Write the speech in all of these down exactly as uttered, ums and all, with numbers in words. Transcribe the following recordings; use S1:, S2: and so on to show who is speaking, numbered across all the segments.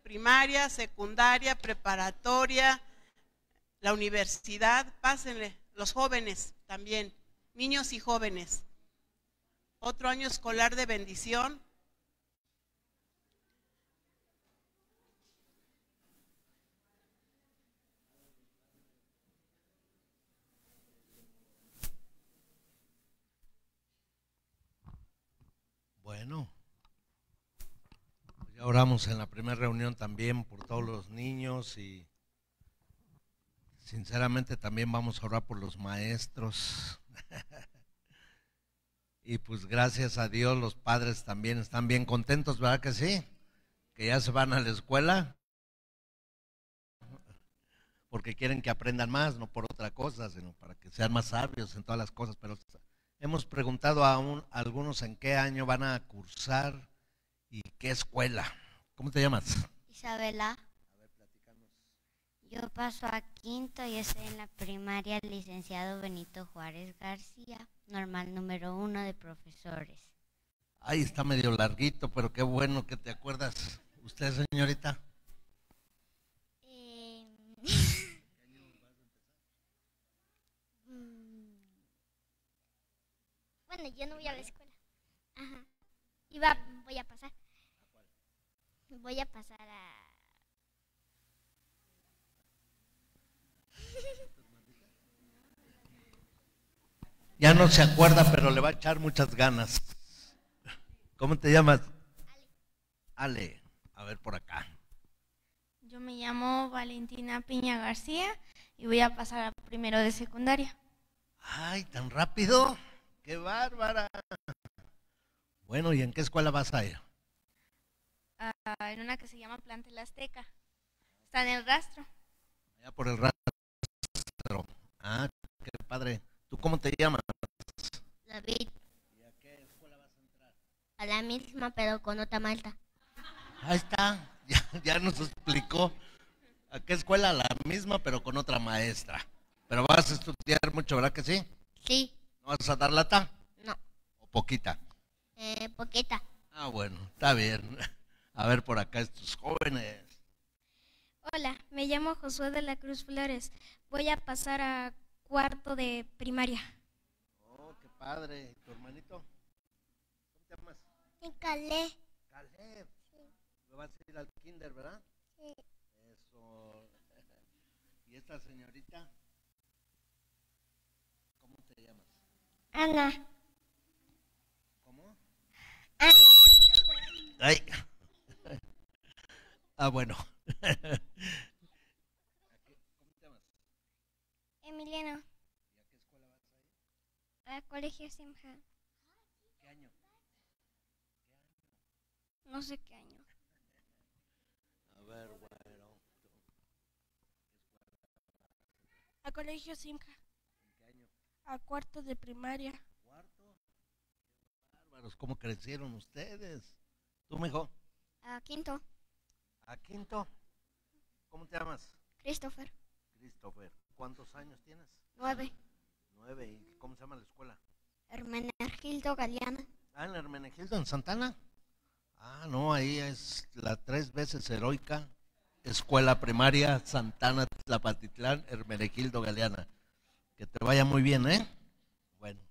S1: primaria, secundaria, preparatoria, la universidad. Pásenle, los jóvenes también, niños y jóvenes. Otro año escolar de bendición.
S2: Bueno, ya oramos en la primera reunión también por todos los niños y sinceramente también vamos a orar por los maestros. Y pues gracias a Dios los padres también están bien contentos, ¿verdad que sí? Que ya se van a la escuela porque quieren que aprendan más, no por otra cosa, sino para que sean más sabios en todas las cosas. Pero hemos preguntado a, un, a algunos en qué año van a cursar y qué escuela. ¿Cómo te llamas?
S3: Isabela.
S2: A ver, platícanos.
S3: Yo paso a quinto y estoy en la primaria licenciado Benito Juárez García, normal número uno de profesores.
S2: Ay, está medio larguito, pero qué bueno que te acuerdas. ¿Usted, señorita?
S3: Eh... bueno, yo no voy a la escuela. Ajá. Iba, voy a pasar. Voy a pasar a...
S2: Ya no se acuerda, pero le va a echar muchas ganas. ¿Cómo te llamas? Ale. Ale. A ver por acá.
S4: Yo me llamo Valentina Piña García y voy a pasar a primero de secundaria.
S2: Ay, tan rápido. ¡Qué bárbara! Bueno, ¿y en qué escuela vas a ir?
S4: Uh, en una que se llama Plantel Azteca. Está en el rastro.
S2: Allá por el rastro. Ah, qué padre. ¿Tú cómo te llamas?
S3: David.
S2: ¿Y a qué escuela vas a entrar?
S3: A la misma, pero con otra malta.
S2: Ahí está. Ya, ya nos explicó. ¿A qué escuela? La misma, pero con otra maestra. Pero vas a estudiar mucho, ¿verdad que sí?
S3: Sí.
S2: ¿No vas a dar lata?
S3: No.
S2: ¿O poquita?
S3: Eh, poquita.
S2: Ah, bueno, está bien. A ver por acá estos jóvenes.
S5: Hola, me llamo Josué de la Cruz Flores. Voy a pasar a cuarto de primaria.
S2: Oh, qué padre. ¿Tu hermanito? ¿Cómo te llamas?
S3: Caleb.
S2: Caleb. Sí. ¿Me vas a ir al kinder, verdad?
S3: Sí.
S2: Eso. ¿Y esta señorita? ¿Cómo te llamas?
S3: Ana.
S2: ¿Cómo?
S3: Ana.
S2: Ay. Ah, bueno. ¿Cómo te llamas?
S5: Emiliano.
S2: ¿Y a qué escuela vas a ir?
S5: A Colegio Simha.
S2: ¿Qué año? ¿Qué año?
S5: No sé qué año.
S2: A ver, bueno.
S5: A Colegio Simha.
S2: ¿En qué año?
S5: A cuarto de primaria.
S2: ¿Cuarto? Qué bárbaros, ¿cómo crecieron ustedes? ¿Tú, mijo?
S3: A quinto.
S2: ¿A quinto? ¿Cómo te llamas?
S3: Christopher.
S2: Christopher. ¿Cuántos años tienes?
S3: Nueve.
S2: Nueve. ¿Y cómo se llama la escuela?
S3: Hermenegildo Galeana.
S2: Ah, en Hermenegildo, en Santana. Ah, no, ahí es la tres veces heroica Escuela Primaria Santana Tlapatitlán, Hermenegildo Galeana. Que te vaya muy bien, ¿eh? Bueno.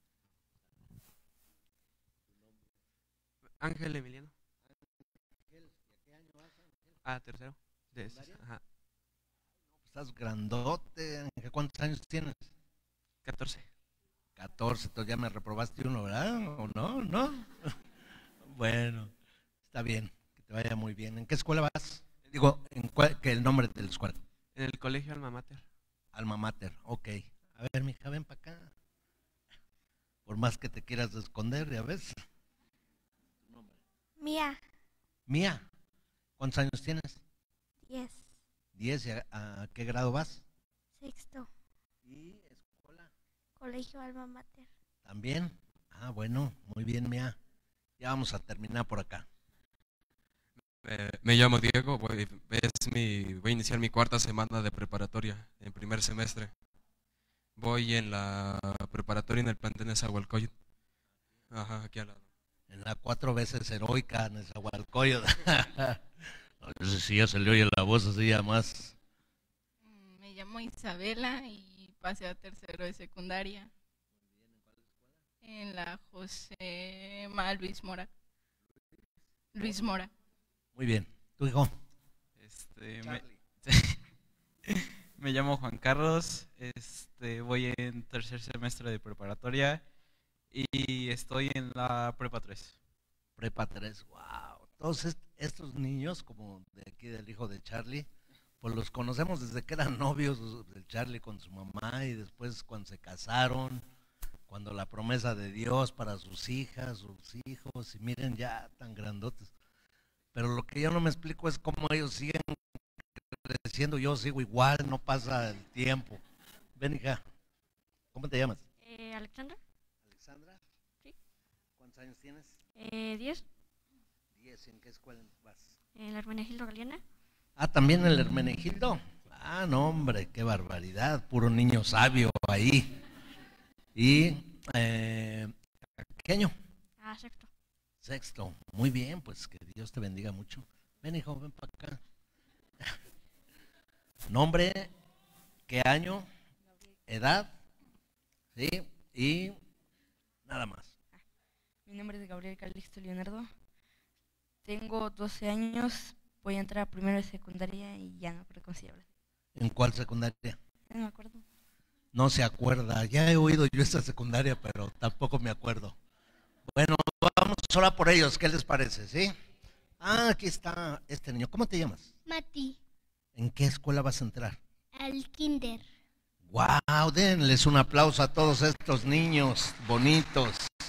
S6: Ángel Emiliano.
S2: Ángel, ¿y a qué año vas, Ángel?
S6: Ah, tercero. De, ajá.
S2: Estás grandote, Ángel. ¿Cuántos años tienes?
S6: catorce.
S2: catorce, entonces ya me reprobaste uno, ¿verdad? ¿O no? ¿No? Bueno, está bien, que te vaya muy bien. ¿En qué escuela vas? Digo, ¿en cuál, que el nombre de la escuela?
S6: En el colegio Alma Mater.
S2: Alma Mater, ok. A ver, mija, ven para acá. Por más que te quieras esconder, ya ves. ¿Tu nombre?
S5: Mía.
S2: Mía. ¿Cuántos años tienes?
S5: Diez.
S2: Diez, ¿y a, a qué grado vas?
S5: Sexto.
S2: ¿Y escuela?
S5: Colegio Alma Mater.
S2: ¿También? Ah, bueno, muy bien, Mía. Ya vamos a terminar por acá.
S7: Eh, me llamo Diego, voy, es mi, voy a iniciar mi cuarta semana de preparatoria en primer semestre. Voy en la preparatoria en el plantel Nezahualcóyotl. Ajá, aquí al lado.
S2: En la cuatro veces heroica Nezahualcóyotl. A ver si ya se le oye la voz así ya más.
S8: Me llamo Isabela y pasé a tercero de secundaria. En la José Ma Luis Mora. Luis Mora.
S2: Muy bien. ¿Tu hijo?
S6: Este, me, me llamo Juan Carlos, este, voy en tercer semestre de preparatoria y estoy en la prepa tres.
S2: Prepa tres, wow. Todos est- estos niños, como de aquí del hijo de Charlie, pues los conocemos desde que eran novios, el Charlie con su mamá y después cuando se casaron, cuando la promesa de Dios para sus hijas, sus hijos, y miren ya tan grandotes. Pero lo que yo no me explico es cómo ellos siguen creciendo, yo sigo igual, no pasa el tiempo. Ven, hija, ¿cómo te llamas?
S5: Eh, Alexandra,
S2: Alexandra.
S5: Sí.
S2: ¿Cuántos años tienes?
S5: eh, diez,
S2: Diez. ¿En qué escuela vas?
S5: en la Hermenegildo Galeana.
S2: Ah, también el Hermenegildo. Ah, no, hombre, qué barbaridad, puro niño sabio ahí. Y, eh, ¿qué año?
S5: Ah, sexto.
S2: Sexto. Muy bien, pues que Dios te bendiga mucho. Ven, hijo, ven para acá. Nombre, qué año, edad, sí, y nada más.
S9: Mi nombre es Gabriel Calixto Leonardo. Tengo doce años. Voy a entrar a primero de secundaria y ya no creo que se habla.
S2: ¿En cuál secundaria?
S9: No me acuerdo.
S2: No se acuerda. Ya he oído yo esta secundaria, pero tampoco me acuerdo. Bueno, vamos ahora por ellos. ¿Qué les parece? ¿Sí? Ah, aquí está este niño. ¿Cómo te llamas?
S5: Mati,
S2: ¿En qué escuela vas a entrar?
S5: al kinder.
S2: ¡Wow! Denles un aplauso a todos estos niños bonitos.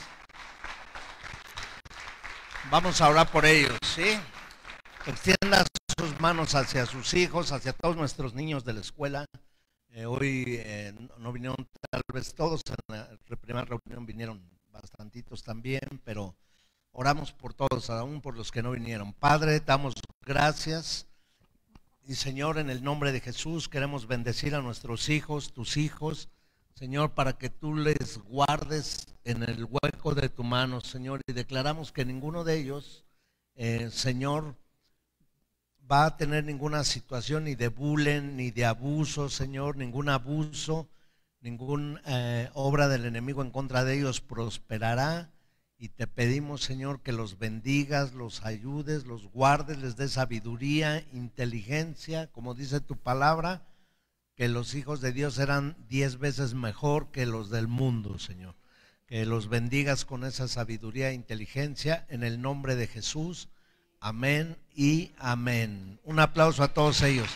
S2: Vamos a orar por ellos, ¿sí? Extienda sus manos hacia sus hijos, hacia todos nuestros niños de la escuela. Eh, hoy eh, no vinieron tal vez todos, en la primera reunión vinieron bastantitos también, pero oramos por todos, aún por los que no vinieron. Padre, damos gracias. Y Señor, en el nombre de Jesús queremos bendecir a nuestros hijos, tus hijos, Señor, para que tú les guardes en el hueco de tu mano, Señor, y declaramos que ninguno de ellos, eh, Señor, va a tener ninguna situación ni de bullying, ni de abuso, Señor, ningún abuso, ninguna eh, obra del enemigo en contra de ellos prosperará. Y te pedimos, Señor, que los bendigas, los ayudes, los guardes, les des sabiduría, inteligencia, como dice tu palabra, que los hijos de Dios serán diez veces mejor que los del mundo, Señor. Que los bendigas con esa sabiduría e inteligencia en el nombre de Jesús. Amén y amén. Un aplauso a todos ellos.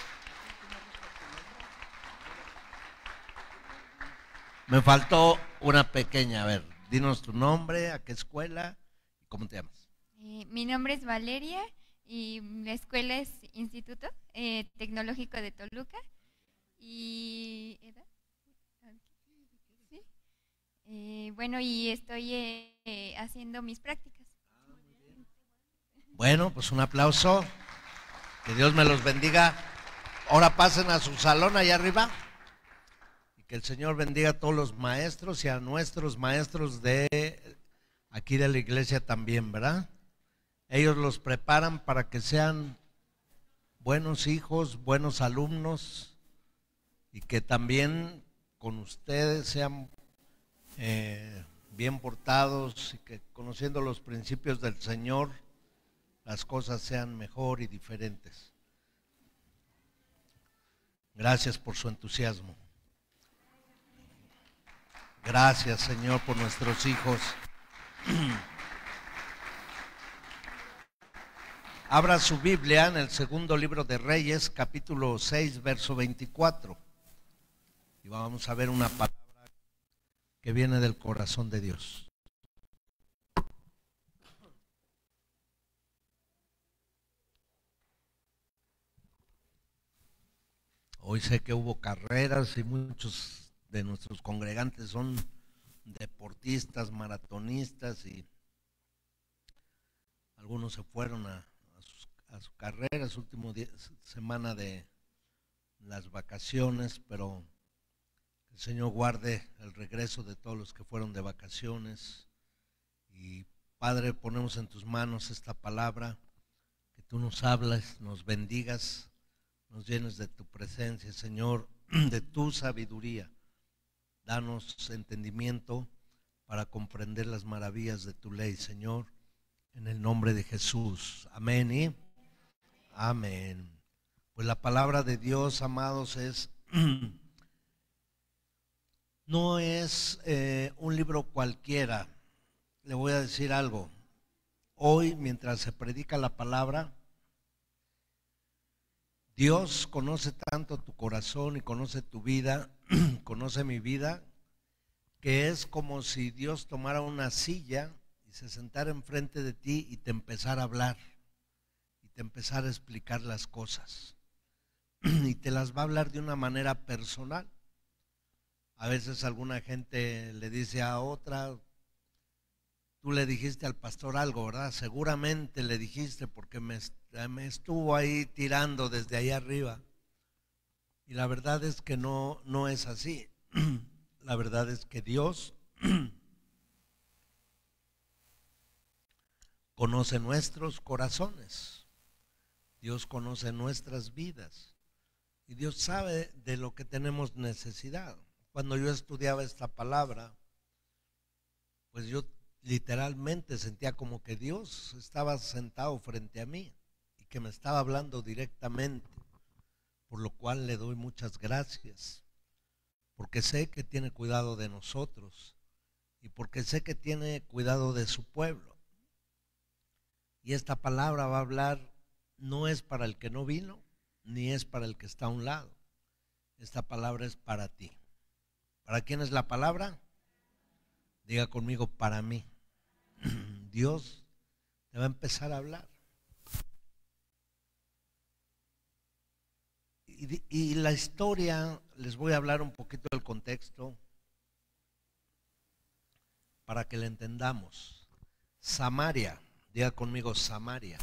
S2: Me faltó una pequeña, a ver, dinos tu nombre, a qué escuela y cómo te llamas.
S10: Eh, mi nombre es Valeria y la escuela es Instituto eh, Tecnológico de Toluca. Y ¿edad? ¿Sí? Eh, bueno, y estoy eh, eh, haciendo mis prácticas.
S2: Bueno, pues un aplauso. Que Dios me los bendiga. Ahora pasen a su salón allá arriba. Y que el Señor bendiga a todos los maestros y a nuestros maestros de aquí de la iglesia también, ¿verdad? Ellos los preparan para que sean buenos hijos, buenos alumnos. Y que también con ustedes sean eh, bien portados y que conociendo los principios del Señor, las cosas sean mejor y diferentes. Gracias por su entusiasmo. Gracias, Señor, por nuestros hijos. Abra su Biblia en el segundo libro de Reyes, capítulo seis, verso veinticuatro. Y vamos a ver una palabra que viene del corazón de Dios. Hoy sé que hubo carreras y muchos de nuestros congregantes son deportistas, maratonistas y algunos se fueron a, a, sus, a su carrera, su última semana de las vacaciones, pero el Señor guarde el regreso de todos los que fueron de vacaciones. Y Padre, ponemos en tus manos esta palabra, que tú nos hablas, nos bendigas, nos llenes de tu presencia, Señor, de tu sabiduría. Danos entendimiento para comprender las maravillas de tu ley, Señor, en el nombre de Jesús. Amén y amén. Pues la palabra de Dios, amados, es no es eh, un libro cualquiera. Le voy a decir algo. Hoy, mientras se predica la palabra, Dios conoce tanto tu corazón y conoce tu vida, conoce mi vida, que es como si Dios tomara una silla y se sentara enfrente de ti y te empezara a hablar y te empezara a explicar las cosas y te las va a hablar de una manera personal. A veces alguna gente le dice a otra, tú le dijiste al pastor algo, ¿verdad? Seguramente le dijiste porque me, me estuvo ahí tirando desde ahí arriba. Y la verdad es que no, no es así. La verdad es que Dios conoce nuestros corazones. Dios conoce nuestras vidas. Y Dios sabe de lo que tenemos necesidad. Cuando yo estudiaba esta palabra, pues yo literalmente sentía como que Dios estaba sentado frente a mí y que me estaba hablando directamente, por lo cual le doy muchas gracias, porque sé que tiene cuidado de nosotros y porque sé que tiene cuidado de su pueblo. Y esta palabra va a hablar, no es para el que no vino, ni es para el que está a un lado. Esta palabra es para ti. ¿Para quién es la palabra? Diga conmigo, para mí. Dios te va a empezar a hablar. Y, y la historia, les voy a hablar un poquito del contexto para que la entendamos. Samaria, diga conmigo Samaria.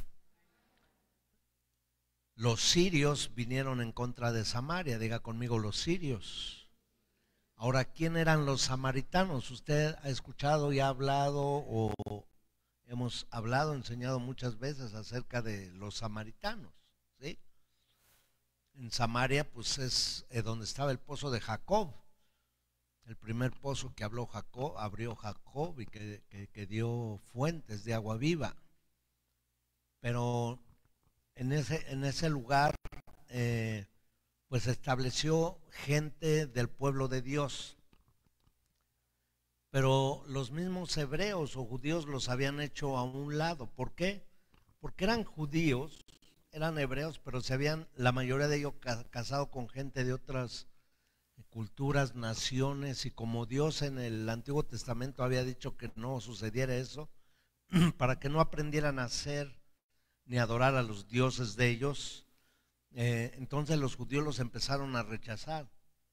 S2: Los sirios vinieron en contra de Samaria, diga conmigo los sirios. Ahora, ¿quién eran los samaritanos? Usted ha escuchado y ha hablado o hemos hablado, enseñado muchas veces acerca de los samaritanos, ¿sí? En Samaria, pues es eh, donde estaba el pozo de Jacob, el primer pozo que habló Jacob, abrió Jacob y que, que, que dio fuentes de agua viva. Pero en ese, en ese lugar, eh, pues estableció gente del pueblo de Dios. Pero los mismos hebreos o judíos los habían hecho a un lado. ¿Por qué? Porque eran judíos, eran hebreos, pero se habían, la mayoría de ellos, casado con gente de otras culturas, naciones, y como Dios en el Antiguo Testamento había dicho que no sucediera eso, para que no aprendieran a hacer ni adorar a los dioses de ellos, eh, entonces los judíos los empezaron a rechazar.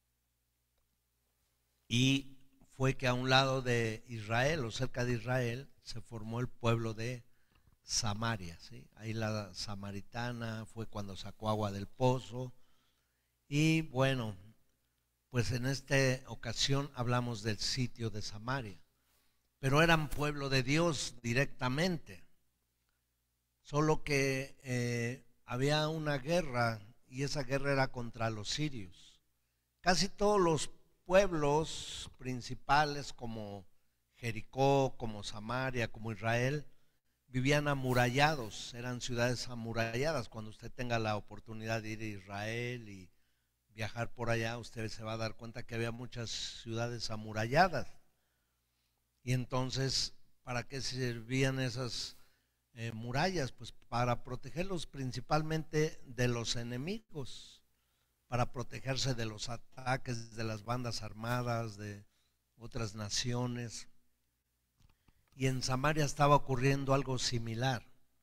S2: Y fue que a un lado de Israel o cerca de Israel se formó el pueblo de Samaria, ¿sí? Ahí la samaritana fue cuando sacó agua del pozo. Y bueno, pues en esta ocasión hablamos del sitio de Samaria, pero eran pueblo de Dios directamente, solo que eh, había una guerra y esa guerra era contra los sirios. Casi todos los pueblos principales como Jericó, como Samaria, como Israel, vivían amurallados, eran ciudades amuralladas. Cuando usted tenga la oportunidad de ir a Israel y viajar por allá, usted se va a dar cuenta que había muchas ciudades amuralladas. Y entonces, ¿para qué servían esas eh, murallas? Pues para protegerlos principalmente de los enemigos, para protegerse de los ataques de las bandas armadas de otras naciones. Y en Samaria estaba ocurriendo algo similar.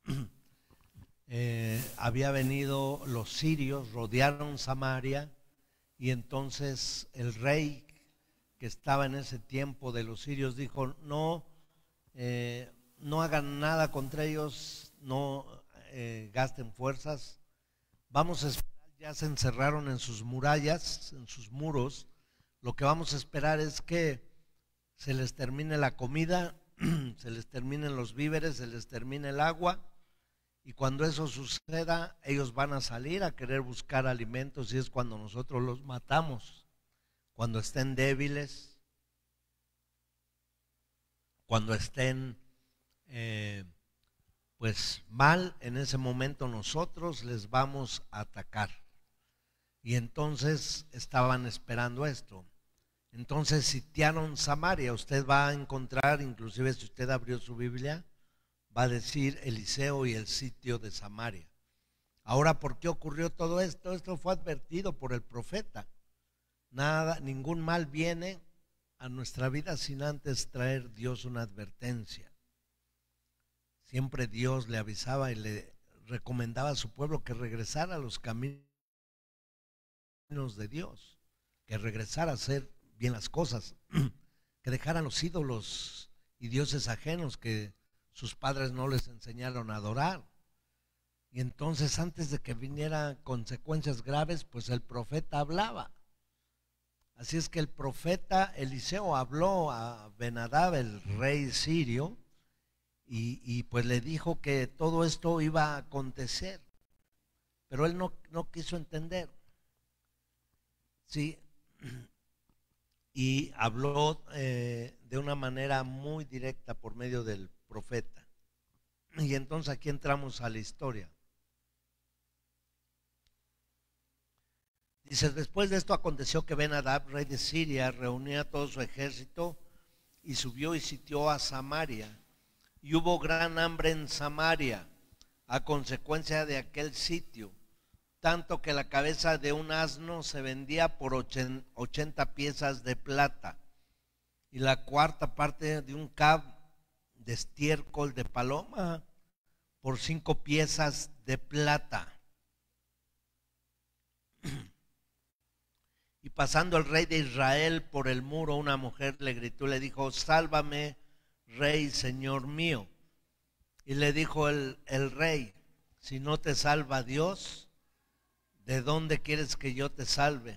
S2: Eh, había venido los sirios, rodearon Samaria, y entonces el rey que estaba en ese tiempo de los sirios dijo, no, eh, no hagan nada contra ellos, no eh, gasten fuerzas, vamos a esperar. Ya se encerraron en sus murallas, en sus muros. Lo que vamos a esperar es que se les termine la comida, se les terminen los víveres, se les termine el agua, Y cuando eso suceda, ellos van a salir a querer buscar alimentos y es cuando nosotros los matamos. Cuando estén débiles, cuando estén eh, pues mal, en ese momento nosotros les vamos a atacar. Y entonces estaban esperando esto. Entonces sitiaron Samaria. Usted va a encontrar, inclusive si usted abrió su Biblia, va a decir Eliseo y el sitio de Samaria. Ahora, ¿por qué ocurrió todo esto? Esto fue advertido por el profeta. Nada, ningún mal viene a nuestra vida sin antes traer Dios una advertencia. Siempre Dios le avisaba y le recomendaba a su pueblo que regresara a los caminos de Dios, que regresara a hacer bien las cosas, que dejaran los ídolos y dioses ajenos que sus padres no les enseñaron a adorar. Y entonces, antes de que vinieran consecuencias graves, pues el profeta hablaba. Así es que el profeta Eliseo habló a Ben-Hadad, el rey sirio, y, y pues le dijo que todo esto iba a acontecer. Pero él no, no quiso entender. Sí, y habló eh, de una manera muy directa por medio del profeta. Y entonces aquí entramos a la historia. Dice, después de esto aconteció que Ben-Hadad, rey de Siria, reunía a todo su ejército y subió y sitió a Samaria. Y hubo gran hambre en Samaria a consecuencia de aquel sitio, tanto que la cabeza de un asno se vendía por ochenta piezas de plata y la cuarta parte de un cab de estiércol de paloma por cinco piezas de plata. Y pasando el rey de Israel por el muro, una mujer le gritó y le dijo, sálvame, rey, señor mío. Y le dijo el, el rey, si no te salva Dios, ¿de dónde quieres que yo te salve?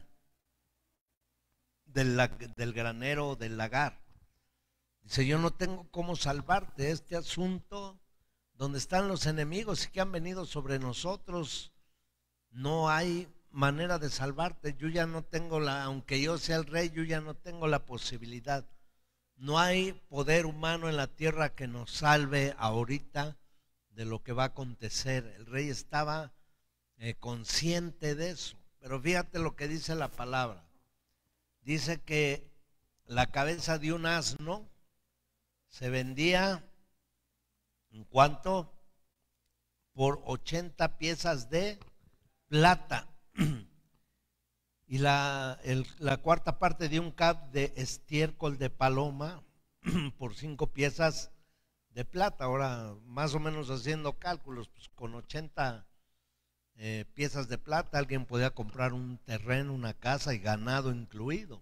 S2: Del, del granero o del lagar. Dice, yo no tengo cómo salvarte. Este asunto donde están los enemigos y que han venido sobre nosotros, no hay manera de salvarte. Yo ya no tengo la, aunque yo sea el rey, yo ya no tengo la posibilidad. No hay poder humano en la tierra que nos salve ahorita de lo que va a acontecer. El rey estaba eh, consciente de eso. Pero fíjate lo que dice la palabra. Dice que la cabeza de un asno se vendía, ¿en cuánto? Por ochenta piezas de plata. Y la, el, la cuarta parte de un cab de estiércol de paloma por cinco piezas de plata. Ahora, más o menos haciendo cálculos, pues con ochenta eh, piezas de plata alguien podía comprar un terreno, una casa y ganado incluido.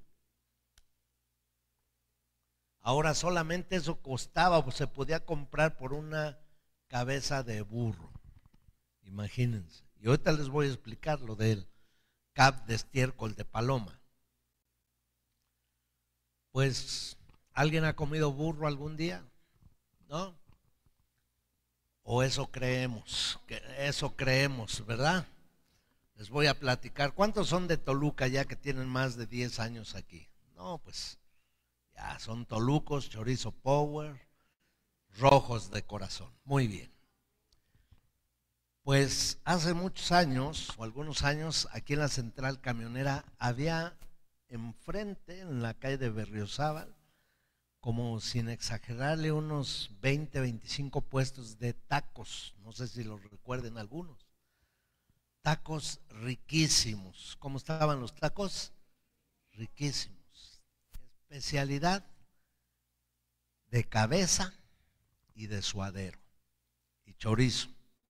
S2: Ahora solamente eso costaba, pues se podía comprar por una cabeza de burro. Imagínense. Y ahorita les voy a explicar lo del cab de estiércol de paloma. Pues, ¿alguien ha comido burro algún día? ¿No? O eso creemos, que eso creemos, ¿verdad? Les voy a platicar. ¿Cuántos son de Toluca ya que tienen más de diez años aquí? No, pues ya son tolucos, chorizo power, rojos de corazón. Muy bien. Pues hace muchos años, o algunos años, aquí en la central camionera, había enfrente, en la calle de Berriozábal, como sin exagerarle, unos veinte, veinticinco puestos de tacos. No sé si los recuerden algunos. Tacos riquísimos. ¿Cómo estaban los tacos? Riquísimos. Especialidad de cabeza y de suadero y chorizo.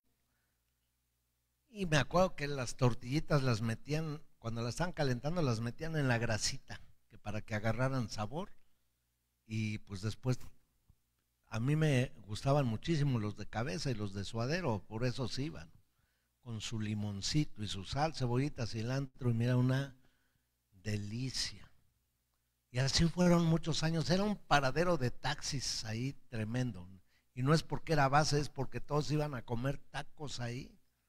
S2: Y me acuerdo que las tortillitas las metían, cuando las estaban calentando, las metían en la grasita, que para que agarraran sabor. Y pues después, a mí me gustaban muchísimo los de cabeza y los de suadero, por eso se iban, con su limoncito y su sal, cebollita, cilantro, y mira, una delicia. Y así fueron muchos años, era un paradero de taxis ahí tremendo. Y no es porque era base, es porque todos iban a comer tacos ahí.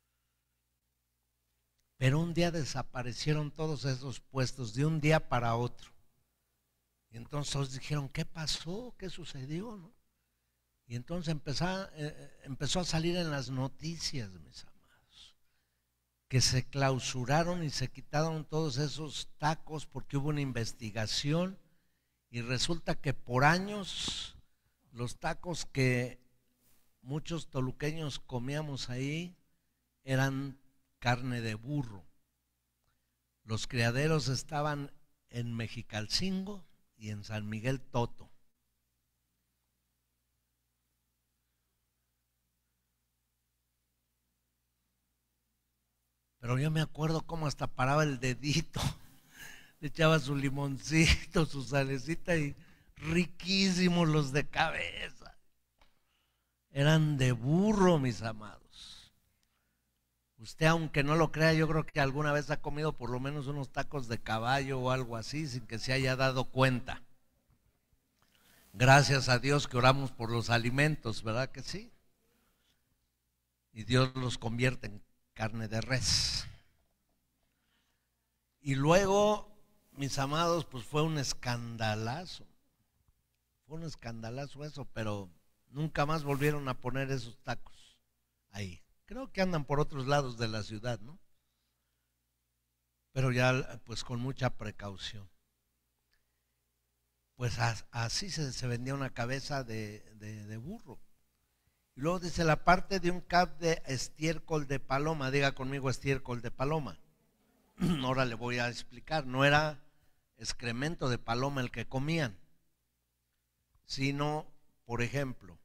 S2: Pero un día desaparecieron todos esos puestos, de un día para otro. Y entonces todos dijeron, ¿qué pasó? ¿Qué sucedió? ¿No? Y entonces empezó, eh, empezó a salir en las noticias, mis amados, que se clausuraron y se quitaron todos esos tacos porque hubo una investigación y resulta que por años los tacos que muchos toluqueños comíamos ahí eran carne de burro. Los criaderos estaban en Mexicalcingo y en San Miguel Toto. Pero yo me acuerdo cómo hasta paraba el dedito, le echaba su limoncito, su salecita y riquísimos los de cabeza. Eran de burro, mis amados. Usted, aunque no lo crea, yo creo que alguna vez ha comido por lo menos unos tacos de caballo o algo así sin que se haya dado cuenta. Gracias a Dios que oramos por los alimentos, ¿verdad que sí? Y Dios los convierte en carne de res. Y luego, mis amados, pues fue un escandalazo. Fue un escandalazo eso, pero nunca más volvieron a poner esos tacos ahí. Creo que andan por otros lados de la ciudad, ¿no? Pero ya pues con mucha precaución. Pues así se, se vendía una cabeza de, de, de burro. Y luego dice la parte de un cap de estiércol de paloma. Diga conmigo estiércol de paloma. Ahora le voy a explicar. No era excremento de paloma el que comían, sino, por ejemplo,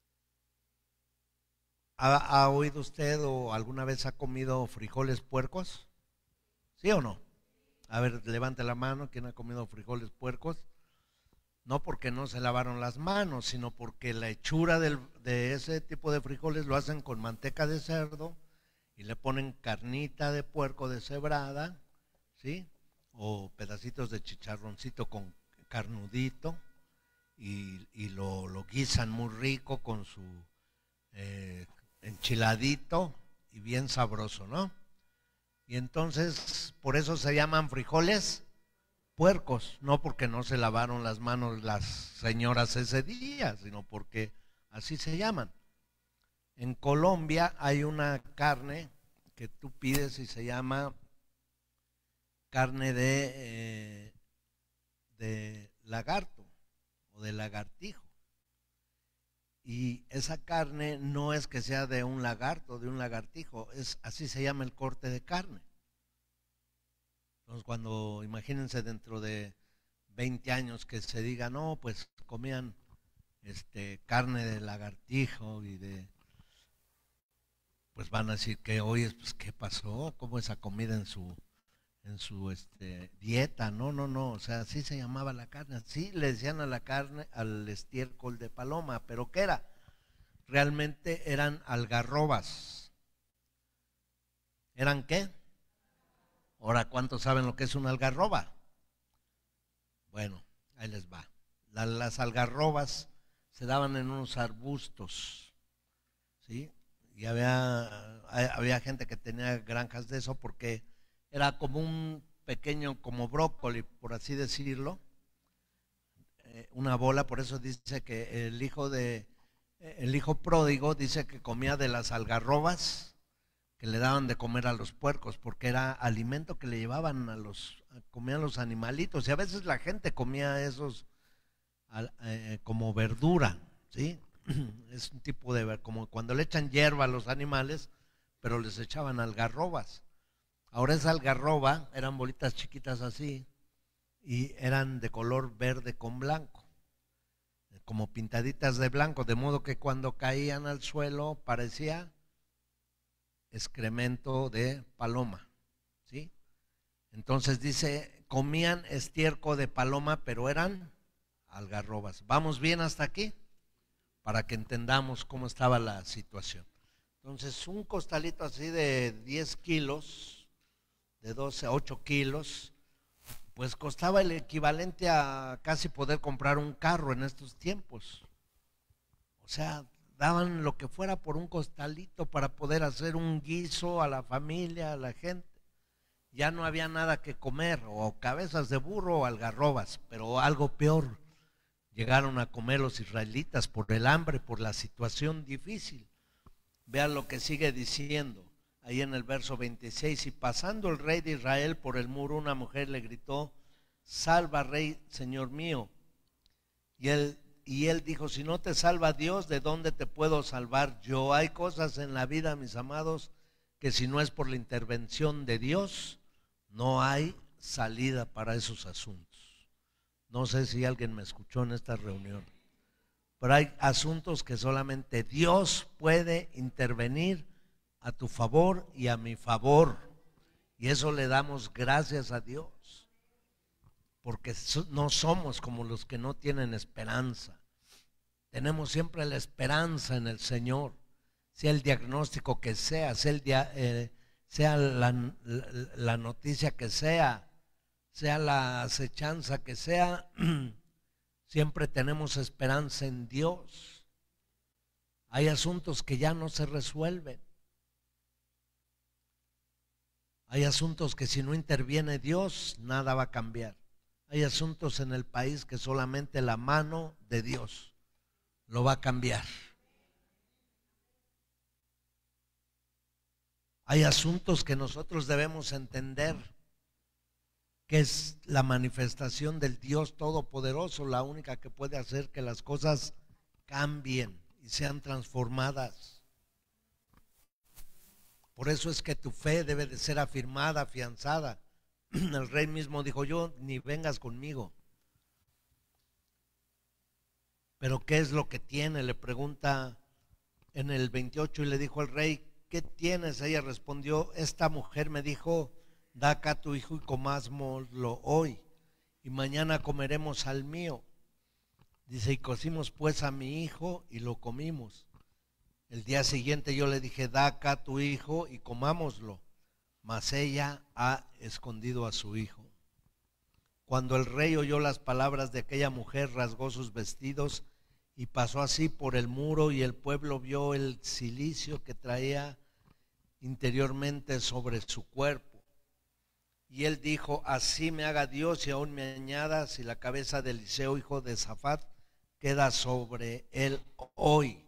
S2: ¿ha, ha oído usted o alguna vez ha comido frijoles puercos? ¿Sí o no? A ver, levante la mano, ¿quién ha comido frijoles puercos? No porque no se lavaron las manos, sino porque la hechura del, de ese tipo de frijoles lo hacen con manteca de cerdo y le ponen carnita de puerco deshebrada, ¿sí? O pedacitos de chicharroncito con carnudito y, y lo, lo guisan muy rico con su eh, enchiladito y bien sabroso, ¿no? Y entonces por eso se llaman frijoles puercos, no porque no se lavaron las manos las señoras ese día, sino porque así se llaman. En Colombia hay una carne que tú pides y se llama carne de, eh, de lagarto o de lagartijo. Y esa carne no es que sea de un lagarto, de un lagartijo, es así se llama el corte de carne. Entonces, cuando imagínense dentro de veinte años que se diga, no, pues comían este, carne de lagartijo y de, pues van a decir que hoy, pues, ¿qué pasó? ¿Cómo esa comida en su, en su este, dieta? No, no, no, o sea, así se llamaba la carne, así le decían a la carne, al estiércol de paloma, pero ¿qué era? Realmente eran algarrobas. ¿Eran qué? Ahora, ¿cuántos saben lo que es una algarroba? Bueno, ahí les va. La, las algarrobas se daban en unos arbustos, ¿sí? Y había, había gente que tenía granjas de eso porque era como un pequeño, como brócoli, por así decirlo, eh, una bola. Por eso dice que el hijo de, el hijo pródigo dice que comía de las algarrobas que le daban de comer a los puercos, porque era alimento que le llevaban a los, comían los animalitos, y a veces la gente comía esos eh, como verdura, ¿sí? Es un tipo de, como cuando le echan hierba a los animales, pero les echaban algarrobas. Ahora esa algarroba eran bolitas chiquitas así, y eran de color verde con blanco, como pintaditas de blanco, de modo que cuando caían al suelo parecía excremento de paloma, ¿sí? Entonces dice, comían estiércol de paloma, pero eran algarrobas. ¿Vamos bien hasta aquí? Para que entendamos cómo estaba la situación. Entonces, un costalito así de diez kilos, de doce a ocho kilos, pues costaba el equivalente a casi poder comprar un carro en estos tiempos. O sea, daban lo que fuera por un costalito para poder hacer un guiso a la familia, a la gente. Ya no había nada que comer, o cabezas de burro o algarrobas, pero algo peor. Llegaron a comer los israelitas por el hambre, por la situación difícil. Vean lo que sigue diciendo ahí en el verso veintiséis. Y pasando el rey de Israel por el muro, una mujer le gritó: salva, rey, señor mío. Y él, y él dijo: si no te salva Dios, ¿de dónde te puedo salvar yo? Hay cosas en la vida, mis amados, que si no es por la intervención de Dios, no hay salida para esos asuntos. No sé si alguien me escuchó en esta reunión, pero hay asuntos que solamente Dios puede intervenir a tu favor y a mi favor, y eso le damos gracias a Dios, porque no somos como los que no tienen esperanza. Tenemos siempre la esperanza en el Señor, sea el diagnóstico que sea, sea, el dia, eh, sea la, la, la noticia que sea, sea la acechanza que sea, siempre tenemos esperanza en Dios. Hay asuntos que ya no se resuelven. Hay asuntos que si no interviene Dios, nada va a cambiar. Hay asuntos en el país que solamente la mano de Dios lo va a cambiar. Hay asuntos que nosotros debemos entender que es la manifestación del Dios Todopoderoso, la única que puede hacer que las cosas cambien y sean transformadas. Por eso es que tu fe debe de ser afirmada, afianzada. El rey mismo dijo: yo ni vengas conmigo. Pero ¿qué es lo que tiene? Le pregunta en el veintiocho, y le dijo el rey: ¿qué tienes? Ella respondió: esta mujer me dijo: da acá a tu hijo y comámoslo hoy, y mañana comeremos al mío. Dice: y cocimos pues a mi hijo y lo comimos. El día siguiente yo le dije: da acá a tu hijo y comámoslo. Mas ella ha escondido a su hijo. Cuando el rey oyó las palabras de aquella mujer, rasgó sus vestidos y pasó así por el muro, y el pueblo vio el cilicio que traía interiormente sobre su cuerpo. Y él dijo: así me haga Dios y aún me añada, si la cabeza de Eliseo, hijo de Safat, queda sobre él hoy.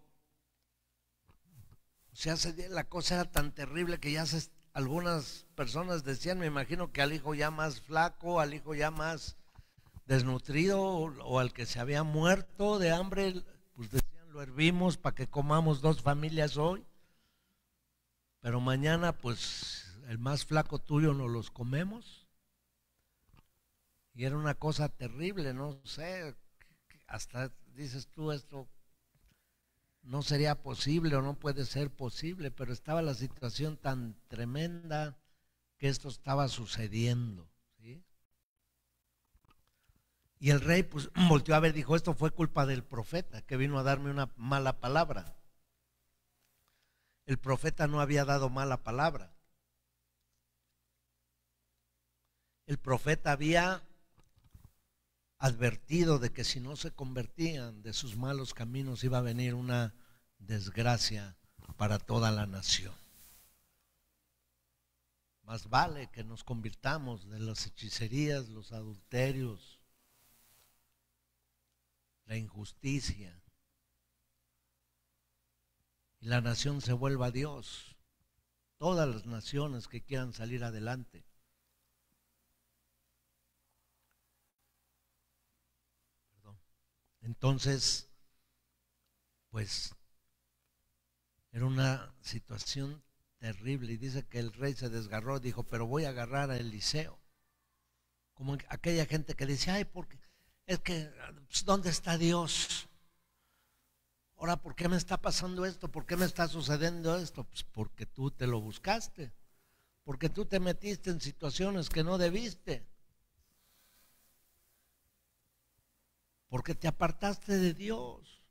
S2: O sea, la cosa era tan terrible que ya se, algunas personas decían, me imagino que al hijo ya más flaco, al hijo ya más desnutrido, o al que se había muerto de hambre, pues decían: lo hervimos para que comamos dos familias hoy, pero mañana pues el más flaco tuyo nos los comemos. Y era una cosa terrible, no sé, hasta dices tú, esto no sería posible o no puede ser posible, pero estaba la situación tan tremenda que esto estaba sucediendo, ¿sí? Y el rey pues volteó a ver, dijo: esto fue culpa del profeta que vino a darme una mala palabra. El profeta no había dado mala palabra. El profeta había advertido de que si no se convertían de sus malos caminos iba a venir una desgracia para toda la nación. Más vale que nos convirtamos de las hechicerías, los adulterios, la injusticia, y la nación se vuelva a Dios. Todas las naciones que quieran salir adelante. Perdón. Entonces, pues, era una situación terrible, y dice que el rey se desgarró, dijo: pero voy a agarrar a Eliseo. Como aquella gente que dice: ay, porque es que, pues, ¿dónde está Dios? Ahora, ¿por qué me está pasando esto? ¿Por qué me está sucediendo esto? Pues porque tú te lo buscaste, porque tú te metiste en situaciones que no debiste, porque te apartaste de Dios,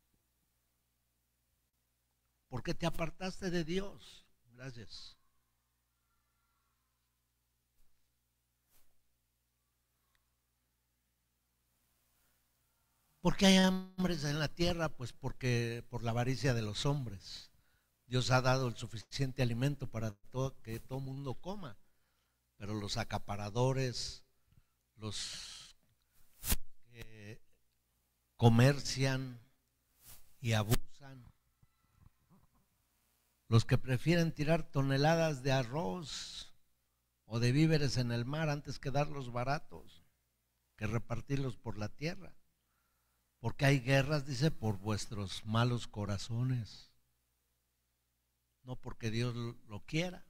S2: porque te apartaste de Dios. Gracias. ¿Por qué hay hambres en la tierra? Pues porque por la avaricia de los hombres. Dios ha dado el suficiente alimento para todo, que todo mundo coma, pero los acaparadores, los que comercian y abusan, los que prefieren tirar toneladas de arroz o de víveres en el mar antes que darlos baratos, que repartirlos por la tierra. Porque hay guerras, dice, por vuestros malos corazones, no porque Dios lo quiera.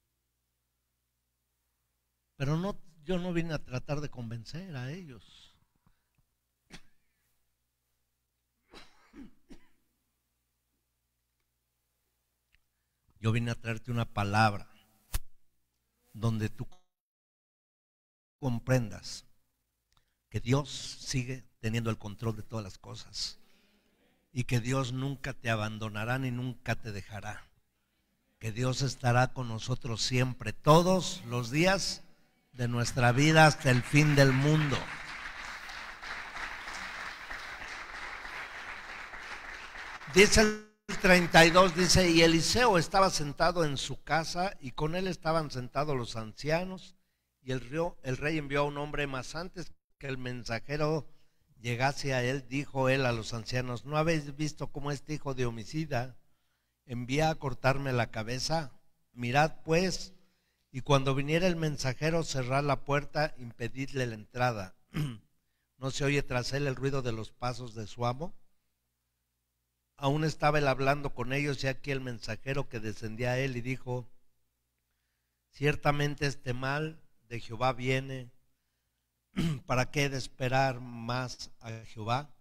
S2: Pero no, yo no vine a tratar de convencer a ellos. Yo vine a traerte una palabra donde tú comprendas que Dios sigue teniendo el control de todas las cosas y que Dios nunca te abandonará ni nunca te dejará, que Dios estará con nosotros siempre, todos los días de nuestra vida hasta el fin del mundo. Dice el treinta y dos, dice, y Eliseo estaba sentado en su casa y con él estaban sentados los ancianos, y el rey, el rey envió a un hombre, más antes que el mensajero llegase a él, dijo él a los ancianos, ¿no habéis visto cómo este hijo de homicida envía a cortarme la cabeza? Mirad pues, y cuando viniera el mensajero, cerrad la puerta, impedidle la entrada. ¿No se oye tras él el ruido de los pasos de su amo? Aún estaba él hablando con ellos, y aquí el mensajero que descendía a él y dijo, ciertamente este mal de Jehová viene, ¿para qué he de esperar más a Jehová?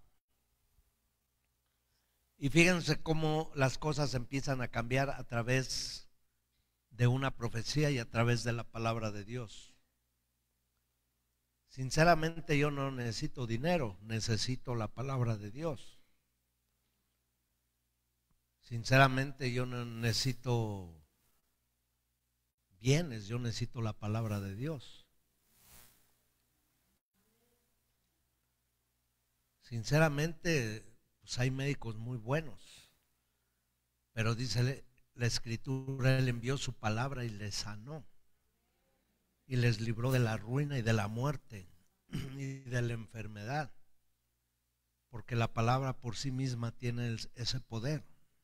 S2: Y fíjense cómo las cosas empiezan a cambiar a través de una profecía y a través de la palabra de Dios. Sinceramente yo no necesito dinero, necesito la palabra de Dios. Sinceramente yo no necesito bienes, yo necesito la palabra de Dios. Sinceramente, pues hay médicos muy buenos, pero dice la Escritura, Él envió su palabra y les sanó, y les libró de la ruina y de la muerte y de la enfermedad, porque la palabra por sí misma tiene ese poder.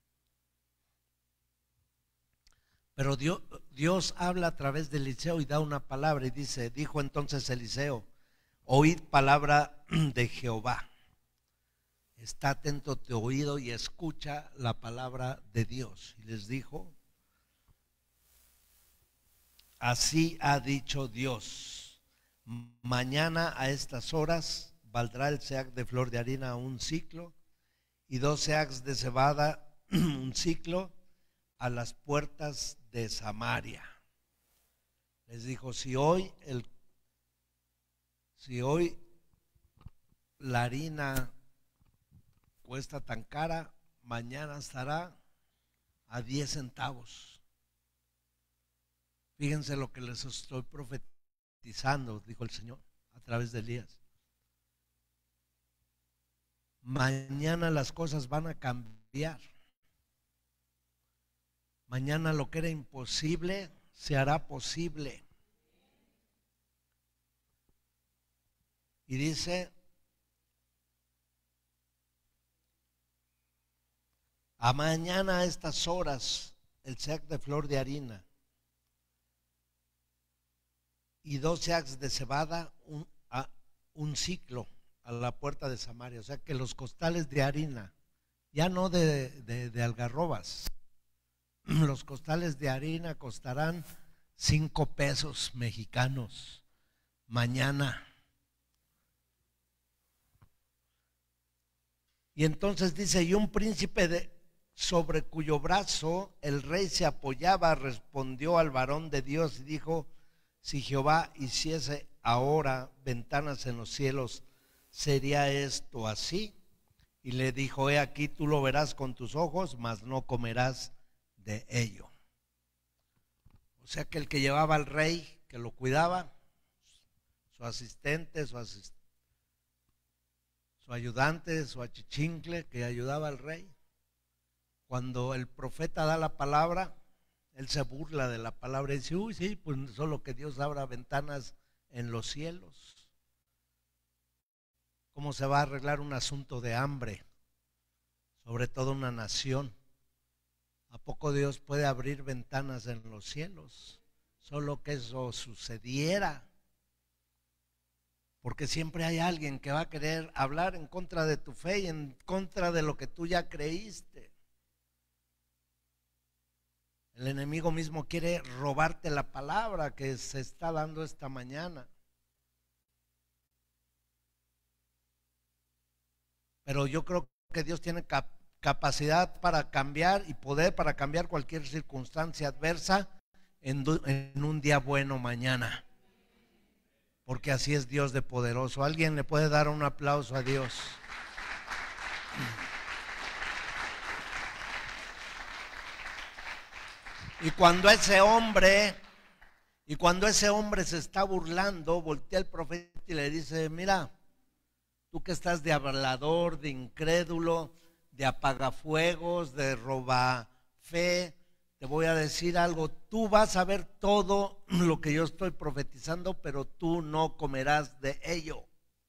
S2: Pero Dios, Dios habla a través de Eliseo y da una palabra y dice, dijo entonces Eliseo, oíd palabra de Jehová. Está atento tu oído y escucha la palabra de Dios. Y les dijo, así ha dicho Dios, mañana a estas horas valdrá el seac de flor de harina un ciclo y dos seacs de cebada un ciclo a las puertas de Samaria. Les dijo, si hoy el si hoy la harina cuesta tan cara, mañana estará a diez centavos. Fíjense lo que les estoy profetizando, dijo el Señor a través de Elías. Mañana las cosas van a cambiar. Mañana lo que era imposible se hará posible. Y dice, a mañana a estas horas el seac de flor de harina y dos seacs de cebada un, a, un ciclo a la puerta de Samaria. O sea que los costales de harina, ya no de, de, de algarrobas, los costales de harina costarán cinco pesos mexicanos mañana. Y entonces dice, y un príncipe de, sobre cuyo brazo el rey se apoyaba respondió al varón de Dios y dijo, si Jehová hiciese ahora ventanas en los cielos, ¿sería esto así? Y le dijo, he aquí tú lo verás con tus ojos, mas no comerás de ello. O sea que el que llevaba al rey, que lo cuidaba, su asistente, su, asist, su ayudante, su achichincle que ayudaba al rey. Cuando el profeta da la palabra, él se burla de la palabra y dice, uy, sí, pues solo que Dios abra ventanas en los cielos. ¿Cómo se va a arreglar un asunto de hambre? Sobre todo una nación. ¿A poco Dios puede abrir ventanas en los cielos? Solo que eso sucediera. Porque siempre hay alguien que va a querer hablar en contra de tu fe y en contra de lo que tú ya creíste. El enemigo mismo quiere robarte la palabra que se está dando esta mañana. Pero yo creo que Dios tiene cap capacidad para cambiar y poder para cambiar cualquier circunstancia adversa en, en un día bueno mañana. Porque así es Dios de poderoso. ¿Alguien le puede dar un aplauso a Dios? Y cuando ese hombre, y cuando ese hombre se está burlando, voltea el profeta y le dice, mira, tú que estás de hablador, de incrédulo, de apagafuegos, de robafe, te voy a decir algo, tú vas a ver todo lo que yo estoy profetizando, pero tú no comerás de ello.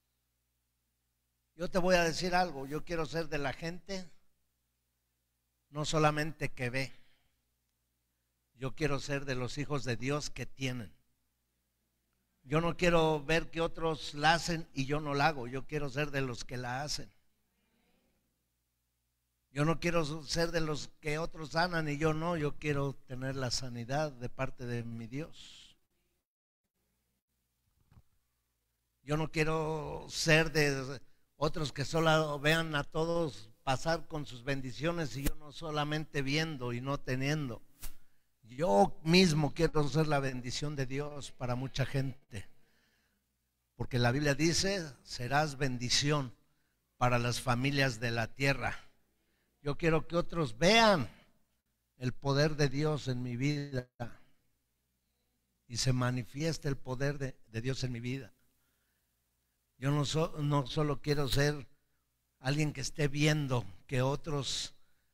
S2: Yo te voy a decir algo, yo quiero ser de la gente, no solamente que ve, yo quiero ser de los hijos de Dios que tienen. Yo no quiero ver que otros la hacen y yo no la hago, yo quiero ser de los que la hacen. Yo no quiero ser de los que otros sanan y yo no, yo quiero tener la sanidad de parte de mi Dios. Yo no quiero ser de otros que solo vean a todos pasar con sus bendiciones y yo no solamente viendo y no teniendo. Yo mismo quiero ser la bendición de Dios para mucha gente. Porque la Biblia dice, serás bendición para las familias de la tierra. Yo quiero que otros vean el poder de Dios en mi vida y se manifieste el poder de, de Dios en mi vida. Yo no, so, no solo quiero ser alguien que esté viendo que otros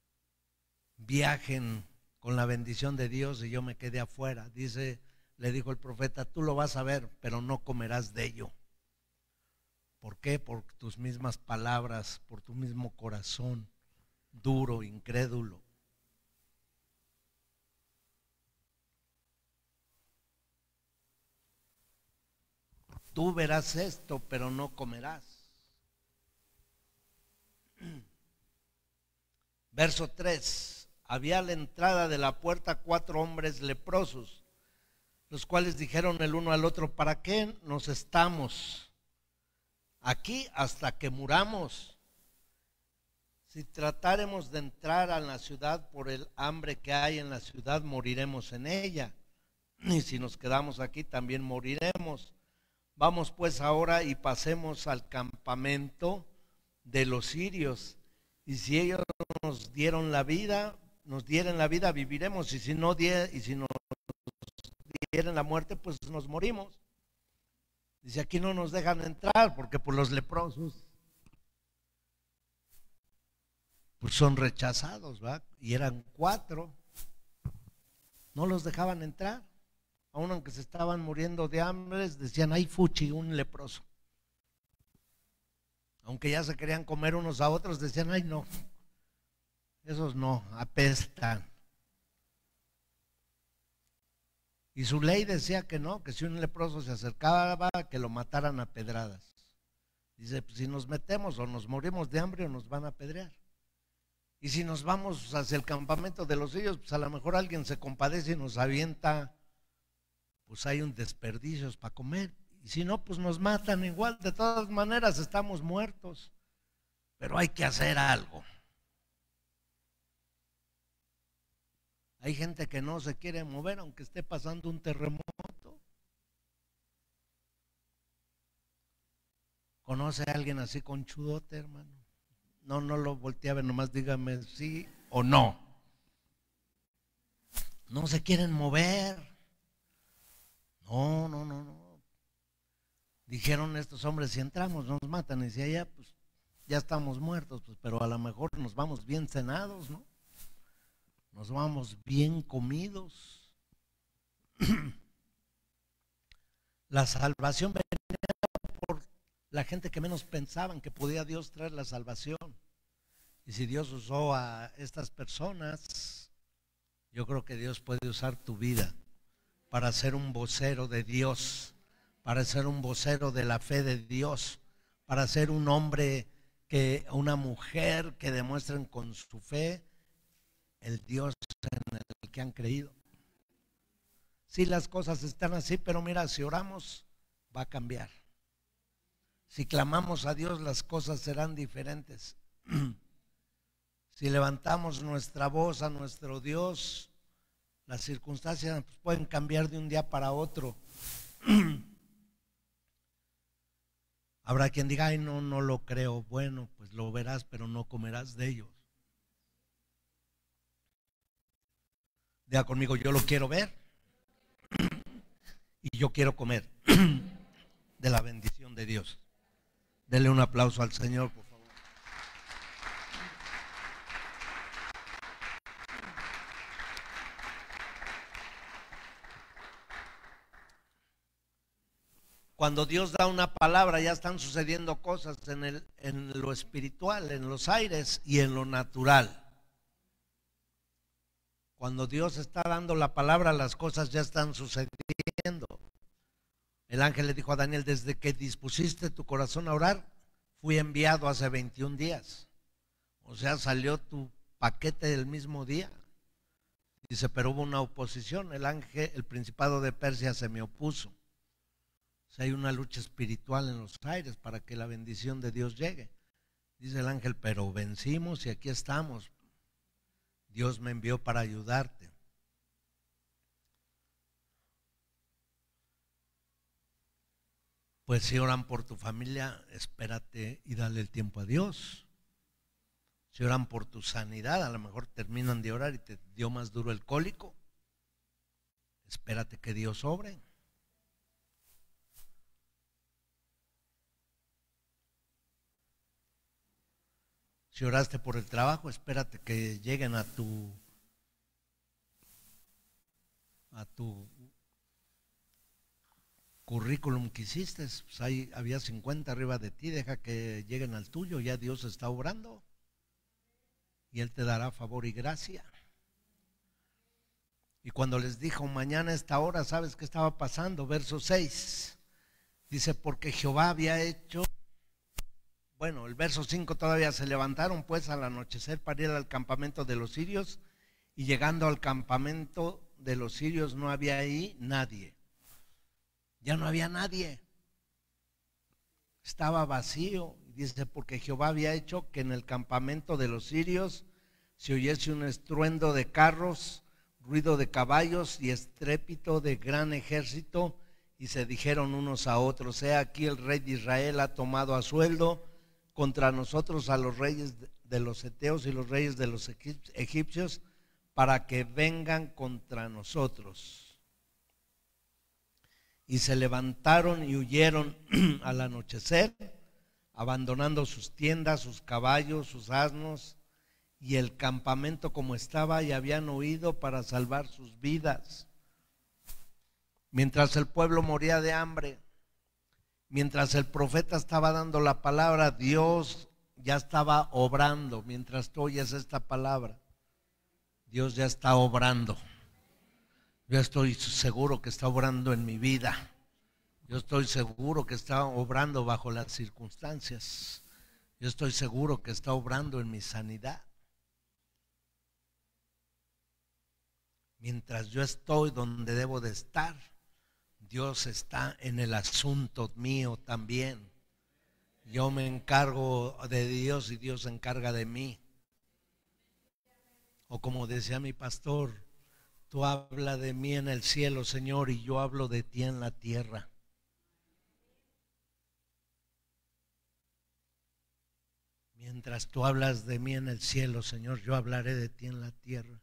S2: viajen con la bendición de Dios y yo me quedé afuera. Dice, le dijo el profeta, tú lo vas a ver, pero no comerás de ello. ¿Por qué? Por tus mismas palabras, por tu mismo corazón duro, incrédulo. Tú verás esto, pero no comerás. Verso tres. Había a la entrada de la puerta cuatro hombres leprosos, los cuales dijeron el uno al otro, ¿para qué nos estamos aquí hasta que muramos? Si tratáremos de entrar a la ciudad por el hambre que hay en la ciudad, moriremos en ella. Y si nos quedamos aquí, también moriremos. Vamos pues ahora y pasemos al campamento de los sirios. Y si ellos nos dieron la vida, nos dieran la vida, viviremos. Y si no die, y si nos dieran la muerte, pues nos morimos. Dice, aquí no nos dejan entrar porque por los leprosos pues son rechazados, ¿va? Y eran cuatro, no los dejaban entrar, aun aunque se estaban muriendo de hambre, decían, ay fuchi, un leproso. Aunque ya se querían comer unos a otros, decían, ay no, esos no, apestan. Y su ley decía que no, que si un leproso se acercaba, que lo mataran a pedradas. Dice, pues si nos metemos o nos morimos de hambre o nos van a apedrear. Y si nos vamos hacia el campamento de los sirios, pues a lo mejor alguien se compadece y nos avienta, pues hay un desperdicio para comer. Y si no, pues nos matan igual. De todas maneras estamos muertos. Pero hay que hacer algo. Hay gente que no se quiere mover aunque esté pasando un terremoto. ¿Conoce a alguien así conchudote, hermano? No, no lo voltee a ver, nomás dígame sí o no. No se quieren mover. No, no, no, no. Dijeron estos hombres, si entramos nos matan. Y si allá, pues ya estamos muertos, pues, pero a lo mejor nos vamos bien cenados, ¿no? Nos vamos bien comidos. La salvación venía por la gente que menos pensaban que podía Dios traer la salvación. Y si Dios usó a estas personas, yo creo que Dios puede usar tu vida para ser un vocero de Dios, para ser un vocero de la fe de Dios, para ser un hombre, que una mujer que demuestren con su fe el Dios en el que han creído. Sí, las cosas están así, pero mira, si oramos va a cambiar. Si clamamos a Dios, las cosas serán diferentes. Si levantamos nuestra voz a nuestro Dios, las circunstancias pueden cambiar de un día para otro. Habrá quien diga, ay, no, no lo creo. Bueno, pues lo verás, pero no comerás de ellos. Diga conmigo, yo lo quiero ver y yo quiero comer de la bendición de Dios. Denle un aplauso al Señor, por favor. Cuando Dios da una palabra, ya están sucediendo cosas en, el, en lo espiritual, en los aires y en lo natural. Cuando Dios está dando la palabra, las cosas ya están sucediendo. El ángel le dijo a Daniel, desde que dispusiste tu corazón a orar, fui enviado hace veintiún días. O sea, salió tu paquete del mismo día. Dice, pero hubo una oposición. El ángel, el principado de Persia se me opuso. O sea, hay una lucha espiritual en los aires para que la bendición de Dios llegue. Dice el ángel, pero vencimos y aquí estamos. Dios me envió para ayudarte. Pues si oran por tu familia, espérate y dale el tiempo a Dios. Si oran por tu sanidad, a lo mejor terminan de orar y te dio más duro el cólico. Espérate que Dios obre. Si oraste por el trabajo, espérate que lleguen a tu a tu currículum que hiciste. Pues ahí había cincuenta arriba de ti, deja que lleguen al tuyo, ya Dios está obrando y Él te dará favor y gracia. Y cuando les dijo mañana a esta hora, ¿sabes qué estaba pasando? Verso seis, dice, porque Jehová había hecho. Bueno, el verso cinco todavía, se levantaron pues al anochecer para ir al campamento de los sirios, y llegando al campamento de los sirios no había ahí nadie. Ya no había nadie. Estaba vacío. Dice, porque Jehová había hecho que en el campamento de los sirios se oyese un estruendo de carros, ruido de caballos y estrépito de gran ejército, y se dijeron unos a otros, he aquí el rey de Israel ha tomado a sueldo contra nosotros a los reyes de los heteos y los reyes de los egipcios para que vengan contra nosotros. Y se levantaron y huyeron al anochecer, abandonando sus tiendas, sus caballos, sus asnos y el campamento como estaba, y habían huido para salvar sus vidas. Mientras el pueblo moría de hambre, mientras el profeta estaba dando la palabra, Dios ya estaba obrando. Mientras tú oyes esta palabra, Dios ya está obrando. Yo estoy seguro que está obrando en mi vida. Yo estoy seguro que está obrando bajo las circunstancias. Yo estoy seguro que está obrando en mi sanidad. Mientras yo estoy donde debo de estar, Dios está en el asunto mío también. Yo me encargo de Dios y Dios se encarga de mí. O como decía mi pastor, tú habla de mí en el cielo, Señor, y yo hablo de ti en la tierra. Mientras tú hablas de mí en el cielo, Señor, yo hablaré de ti en la tierra.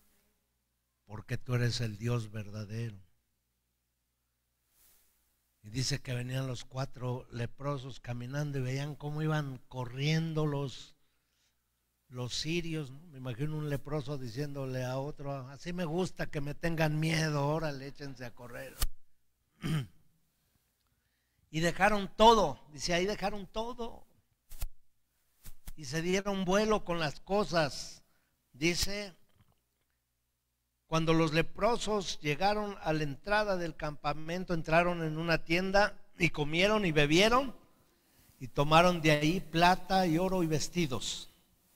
S2: Porque tú eres el Dios verdadero. Y dice que venían los cuatro leprosos caminando y veían cómo iban corriendo los, los sirios, ¿no? Me imagino un leproso diciéndole a otro, así me gusta que me tengan miedo, órale, échense a correr. Y dejaron todo, dice ahí dejaron todo. Y se dieron vuelo con las cosas. Dice, cuando los leprosos llegaron a la entrada del campamento, entraron en una tienda y comieron y bebieron y tomaron de ahí plata y oro y vestidos.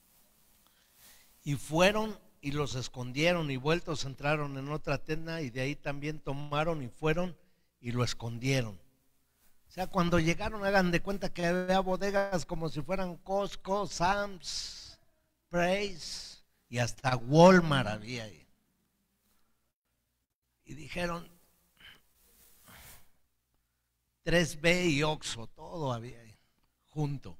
S2: Y fueron y los escondieron y vueltos entraron en otra tienda y de ahí también tomaron y fueron y lo escondieron. O sea, cuando llegaron, hagan de cuenta que había bodegas como si fueran Costco, Sam's, Praise y hasta Walmart había ahí. Y dijeron, tres B y Oxxo, todo había ahí, junto.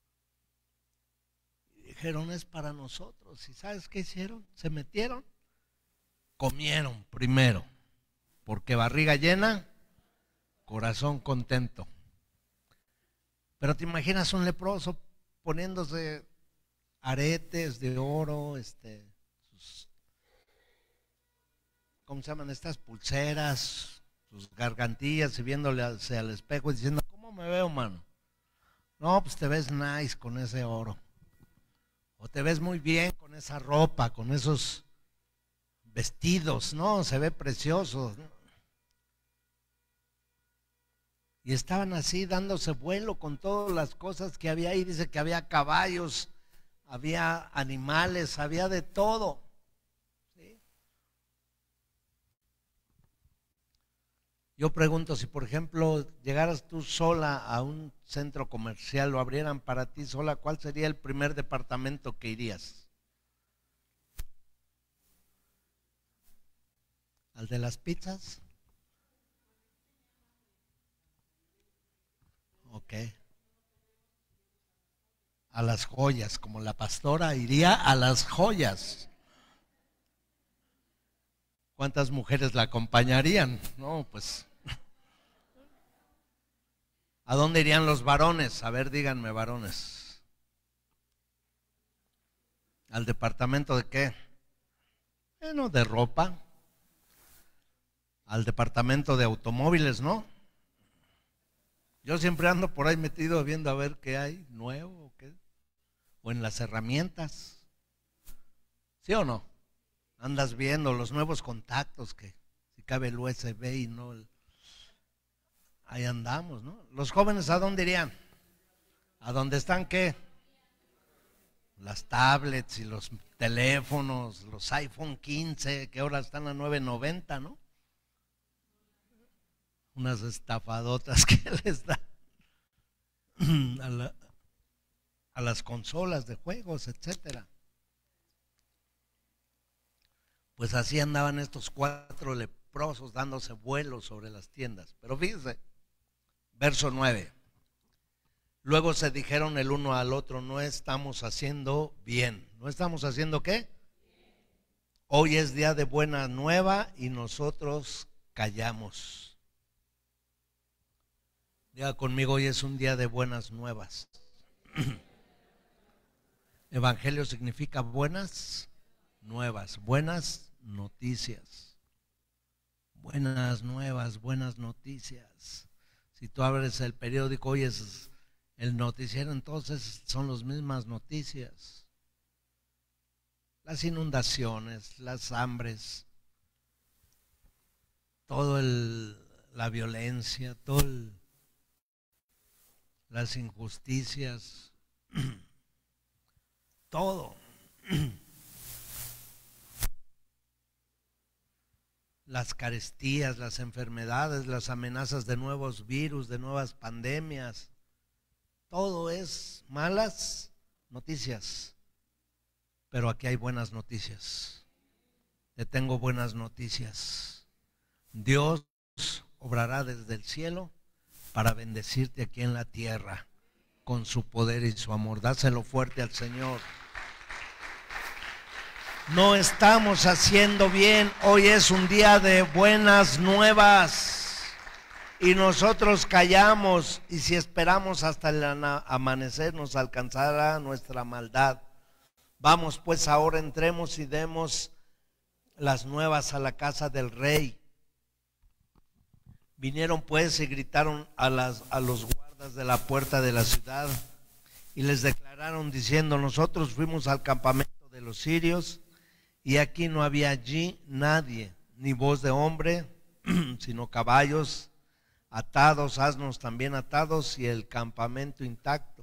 S2: Y dijeron, es para nosotros. ¿Y sabes qué hicieron? Se metieron, comieron primero, porque barriga llena, corazón contento. Pero te imaginas un leproso poniéndose aretes de oro, este, sus, ¿cómo se llaman estas pulseras? Sus gargantillas y viéndole hacia el espejo y diciendo, ¿cómo me veo, mano? No, pues te ves nice con ese oro. O te ves muy bien con esa ropa, con esos vestidos, ¿no? Se ve precioso, ¿no? Y estaban así dándose vuelo con todas las cosas que había ahí. Dice que había caballos, había animales, había de todo. ¿Sí? Yo pregunto, si por ejemplo llegaras tú sola a un centro comercial, lo abrieran para ti sola, ¿cuál sería el primer departamento que irías? ¿Al de las pizzas? Ok. A las joyas, como la pastora iría a las joyas. ¿Cuántas mujeres la acompañarían? No, pues. ¿A dónde irían los varones? A ver, díganme, varones. ¿Al departamento de qué? Bueno, de ropa. Al departamento de automóviles, ¿no? Yo siempre ando por ahí metido viendo a ver qué hay nuevo o qué. O en las herramientas. ¿Sí o no? Andas viendo los nuevos contactos, que si cabe el U S B y no el... Ahí andamos, ¿no? Los jóvenes, ¿a dónde irían? ¿A dónde están qué? Las tablets y los teléfonos, los iPhone quince, que ahora están a nueve noventa, ¿no? Unas estafadotas que les dan a, la, a las consolas de juegos, etcétera. Pues así andaban estos cuatro leprosos dándose vuelos sobre las tiendas. Pero fíjense, verso nueve. Luego se dijeron el uno al otro, no estamos haciendo bien. ¿No estamos haciendo qué? Hoy es día de buena nueva y nosotros callamos. Diga conmigo, hoy es un día de buenas nuevas. Evangelio significa buenas nuevas, buenas noticias. Buenas nuevas, buenas noticias. Si tú abres el periódico, hoy es el noticiero, entonces son las mismas noticias. Las inundaciones, las hambres, todo el, la violencia, todo el, las injusticias, todo. Las carestías, las enfermedades, las amenazas de nuevos virus, de nuevas pandemias, todo es malas noticias. Pero aquí hay buenas noticias. Te tengo buenas noticias. Dios obrará desde el cielo para bendecirte aquí en la tierra con su poder y su amor. Dáselo fuerte al Señor. No estamos haciendo bien. Hoy es un día de buenas nuevas. y nosotros callamos, y si esperamos hasta el amanecer nos alcanzará nuestra maldad. Vamos pues ahora, entremos y demos las nuevas a la casa del rey. Vinieron pues y gritaron a, las, a los guardas de la puerta de la ciudad y les declararon diciendo: nosotros fuimos al campamento de los sirios y aquí no había allí nadie, ni voz de hombre, sino caballos atados, asnos también atados y el campamento intacto.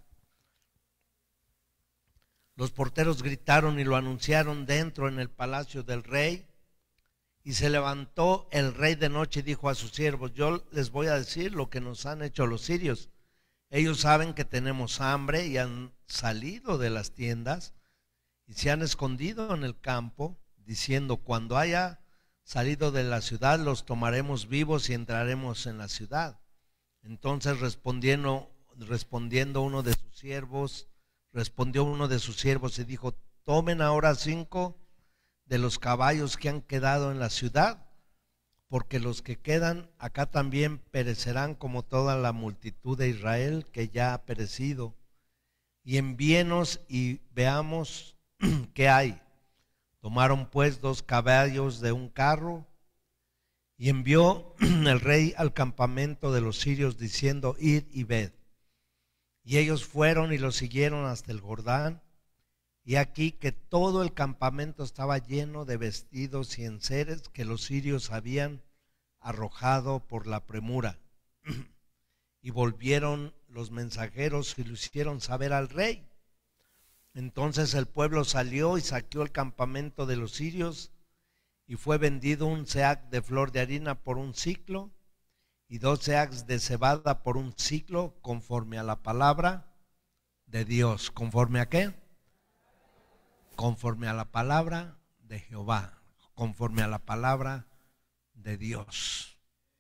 S2: Los porteros gritaron y lo anunciaron dentro en el palacio del rey. Y se levantó el rey de noche y dijo a sus siervos: yo les voy a decir lo que nos han hecho los sirios. Ellos saben que tenemos hambre y han salido de las tiendas y se han escondido en el campo, diciendo: cuando haya salido de la ciudad los tomaremos vivos y entraremos en la ciudad. Entonces respondiendo, respondiendo uno de sus siervos, respondió uno de sus siervos y dijo: tomen ahora cinco de los caballos que han quedado en la ciudad, porque los que quedan acá también perecerán como toda la multitud de Israel que ya ha perecido. Y envíenos y veamos qué hay. Tomaron pues dos caballos de un carro y envió el rey al campamento de los sirios diciendo: id y ved. Y ellos fueron y lo siguieron hasta el Jordán. Y aquí que todo el campamento estaba lleno de vestidos y enseres que los sirios habían arrojado por la premura. Y volvieron los mensajeros y lo hicieron saber al rey. Entonces el pueblo salió y saqueó el campamento de los sirios, y fue vendido un seac de flor de harina por un siclo, y dos seacs de cebada por un siclo, conforme a la palabra de Dios. ¿Conforme a qué? Conforme a la palabra de Jehová, conforme a la palabra de Dios.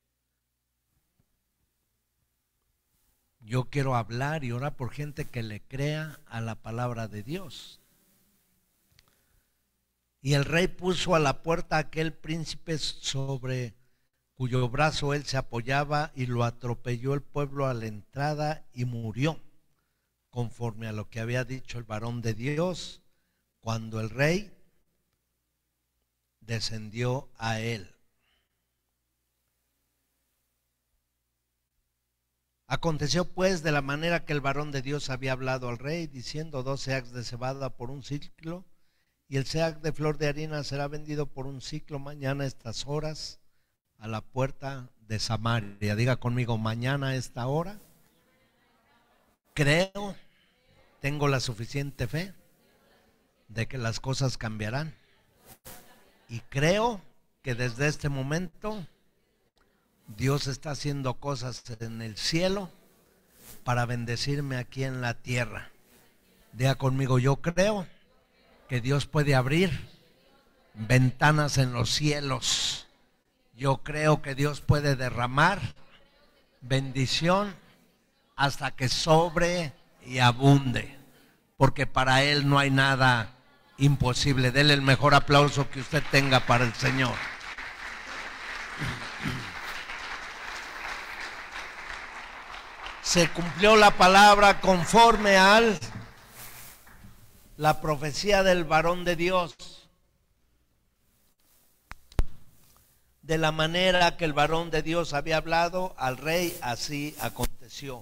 S2: Yo quiero hablar y orar por gente que le crea a la palabra de Dios. Y el rey puso a la puerta a aquel príncipe sobre cuyo brazo él se apoyaba, y lo atropelló el pueblo a la entrada y murió, conforme a lo que había dicho el varón de Dios, cuando el rey descendió a él. Aconteció pues de la manera que el varón de Dios había hablado al rey, diciendo: dos seacs de cebada por un ciclo, y el seac de flor de harina será vendido por un ciclo mañana a estas horas a la puerta de Samaria. Diga conmigo: mañana a esta hora. Creo, tengo la suficiente fe de que las cosas cambiarán, y creo que desde este momento Dios está haciendo cosas en el cielo para bendecirme aquí en la tierra. Diga conmigo: yo creo que Dios puede abrir ventanas en los cielos. Yo creo que Dios puede derramar bendición hasta que sobre y abunde, porque para Él no hay nada imposible. Dele el mejor aplauso que usted tenga para el Señor. Se cumplió la palabra conforme al la profecía del varón de Dios. De la manera que el varón de Dios había hablado al rey, así aconteció.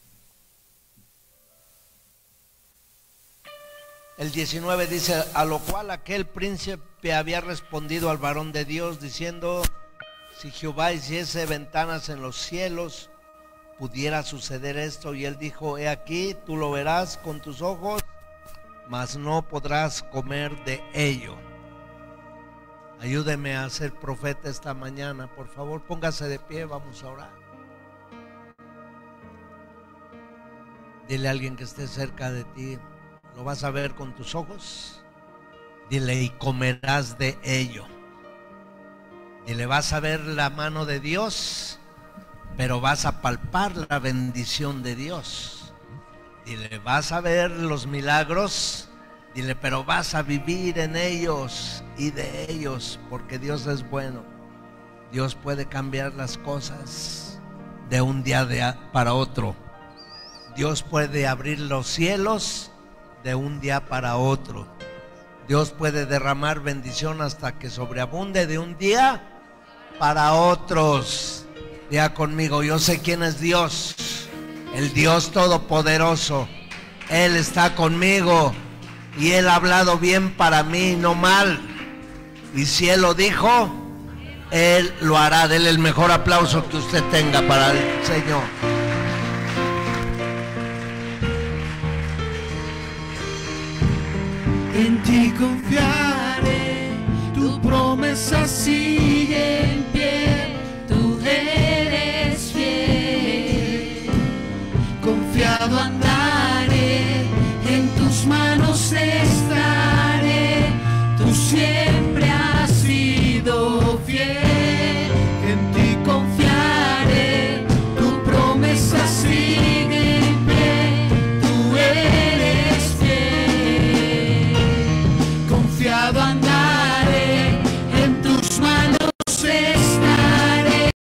S2: El diecinueve dice: a lo cual aquel príncipe había respondido al varón de Dios diciendo: si Jehová hiciese ventanas en los cielos, pudiera suceder esto. Y él dijo: he aquí, tú lo verás con tus ojos, mas no podrás comer de ello. Ayúdeme a ser profeta esta mañana, por favor, póngase de pie, vamos a orar. Dile a alguien que esté cerca de ti: ¿lo vas a ver con tus ojos? Dile: y comerás de ello. Dile: vas a ver la mano de Dios, pero vas a palpar la bendición de Dios. Dile: vas a ver los milagros. Dile: pero vas a vivir en ellos y de ellos, porque Dios es bueno. Dios puede cambiar las cosas de un día de a- para otro. Dios puede abrir los cielos de un día para otro. Dios puede derramar bendición hasta que sobreabunde de un día para otros. Diga conmigo, yo sé quién es Dios, el Dios Todopoderoso. Él está conmigo y Él ha hablado bien para mí, no mal. Y si Él lo dijo, Él lo hará. Dele el mejor aplauso que usted tenga para el Señor.
S11: En ti confiaré, tu promesa sigue.